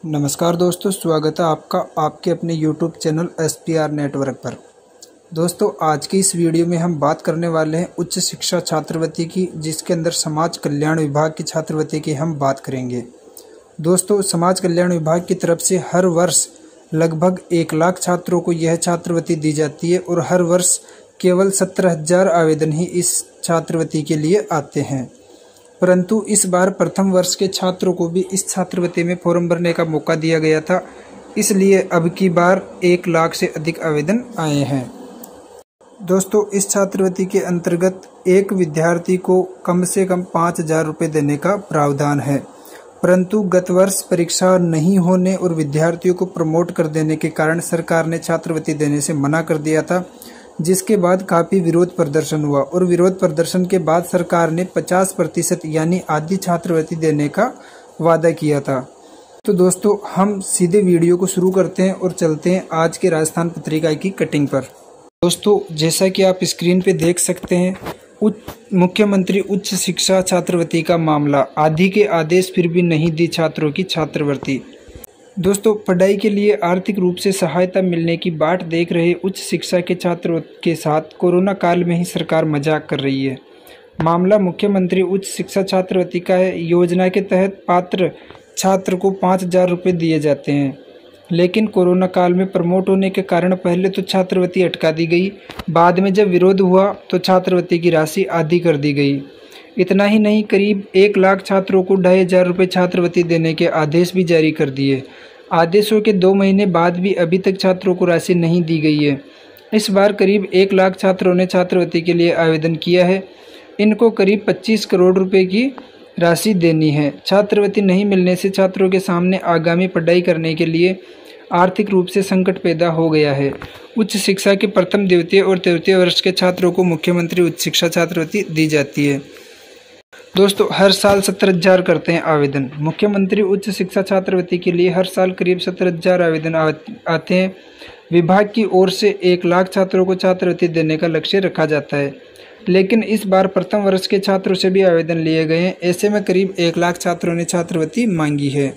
नमस्कार दोस्तों, स्वागत है आपका आपके अपने YouTube चैनल SPR नेटवर्क पर। दोस्तों, आज की इस वीडियो में हम बात करने वाले हैं उच्च शिक्षा छात्रवृत्ति की, जिसके अंदर समाज कल्याण विभाग की छात्रवृत्ति की हम बात करेंगे। दोस्तों, समाज कल्याण विभाग की तरफ से हर वर्ष लगभग 1 लाख छात्रों को यह छात्रवृत्ति दी जाती है और हर वर्ष केवल 17,000 आवेदन ही इस छात्रवृत्ति के लिए आते हैं। परंतु इस बार प्रथम वर्ष के छात्रों को भी इस छात्रवृत्ति में फॉर्म भरने का मौका दिया गया था, इसलिए अब की बार 1 लाख से अधिक आवेदन आए हैं। दोस्तों, इस छात्रवृत्ति के अंतर्गत एक विद्यार्थी को कम से कम 5,000 रुपये देने का प्रावधान है, परंतु गत वर्ष परीक्षा नहीं होने और विद्यार्थियों को प्रमोट कर देने के कारण सरकार ने छात्रवृत्ति देने से मना कर दिया था, जिसके बाद काफ़ी विरोध प्रदर्शन हुआ और विरोध प्रदर्शन के बाद सरकार ने 50% यानी आधी छात्रवृत्ति देने का वादा किया था। तो दोस्तों, हम सीधे वीडियो को शुरू करते हैं और चलते हैं आज के राजस्थान पत्रिका की कटिंग पर। दोस्तों, जैसा कि आप स्क्रीन पे देख सकते हैं, मुख्यमंत्री उच्च शिक्षा छात्रवृत्ति का मामला, आधी के आदेश फिर भी नहीं दी छात्रों की छात्रवृत्ति। दोस्तों, पढ़ाई के लिए आर्थिक रूप से सहायता मिलने की बाट देख रहे उच्च शिक्षा के छात्रों के साथ कोरोना काल में ही सरकार मजाक कर रही है। मामला मुख्यमंत्री उच्च शिक्षा छात्रवृत्ति का है। योजना के तहत पात्र छात्र को 5,000 रुपये दिए जाते हैं, लेकिन कोरोना काल में प्रमोट होने के कारण पहले तो छात्रवृत्ति अटका दी गई, बाद में जब विरोध हुआ तो छात्रवृत्ति की राशि आधी कर दी गई। इतना ही नहीं, करीब 1 लाख छात्रों को 2,500 रुपये छात्रवृत्ति देने के आदेश भी जारी कर दिए। आदेशों के 2 महीने बाद भी अभी तक छात्रों को राशि नहीं दी गई है। इस बार करीब 1 लाख छात्रों ने छात्रवृत्ति के लिए आवेदन किया है। इनको करीब 25 करोड़ रुपए की राशि देनी है। छात्रवृत्ति नहीं मिलने से छात्रों के सामने आगामी पढ़ाई करने के लिए आर्थिक रूप से संकट पैदा हो गया है। उच्च शिक्षा के प्रथम, द्वितीय और तृतीय वर्ष के छात्रों को मुख्यमंत्री उच्च शिक्षा छात्रवृत्ति दी जाती है। दोस्तों, हर साल 17,000 करते हैं आवेदन। मुख्यमंत्री उच्च शिक्षा छात्रवृत्ति के लिए हर साल करीब 17,000 आवेदन आते हैं। विभाग की ओर से 1 लाख छात्रों को छात्रवृत्ति देने का लक्ष्य रखा जाता है, लेकिन इस बार प्रथम वर्ष के छात्रों से भी आवेदन लिए गए हैं। ऐसे में करीब 1 लाख छात्रों ने छात्रवृत्ति मांगी है।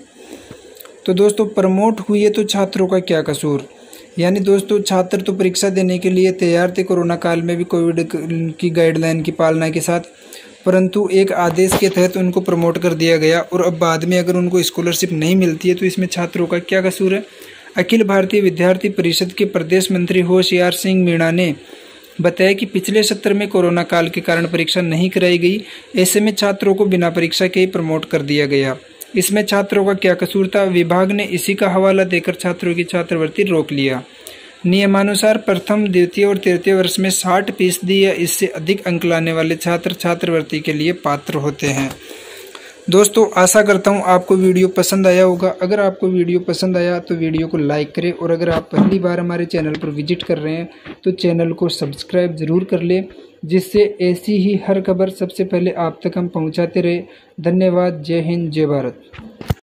तो दोस्तों, प्रमोट हुई है तो छात्रों का क्या कसूर? यानी दोस्तों, छात्र तो परीक्षा देने के लिए तैयार थे कोरोना काल में भी कोविड की गाइडलाइन की पालना के साथ, परंतु एक आदेश के तहत उनको प्रमोट कर दिया गया और अब बाद में अगर उनको स्कॉलरशिप नहीं मिलती है तो इसमें छात्रों का क्या कसूर है? अखिल भारतीय विद्यार्थी परिषद के प्रदेश मंत्री होशियार सिंह मीणा ने बताया कि पिछले सत्र में कोरोना काल के कारण परीक्षा नहीं कराई गई। ऐसे में छात्रों को बिना परीक्षा के ही प्रमोट कर दिया गया। इसमें छात्रों का क्या कसूर था? विभाग ने इसी का हवाला देकर छात्रों की छात्रवृत्ति रोक लिया। नियमानुसार प्रथम, द्वितीय और तृतीय वर्ष में 60% या इससे अधिक अंक लाने वाले छात्र छात्रवृत्ति के लिए पात्र होते हैं। दोस्तों, आशा करता हूँ आपको वीडियो पसंद आया होगा। अगर आपको वीडियो पसंद आया तो वीडियो को लाइक करें और अगर आप पहली बार हमारे चैनल पर विजिट कर रहे हैं तो चैनल को सब्सक्राइब जरूर कर लें, जिससे ऐसी ही हर खबर सबसे पहले आप तक हम पहुँचाते रहे। धन्यवाद। जय हिंद, जय भारत।